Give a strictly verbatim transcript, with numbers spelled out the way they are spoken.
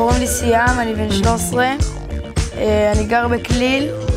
קוראים לי סיאם, אני בן שלוש עשרה, אני גר בכליל.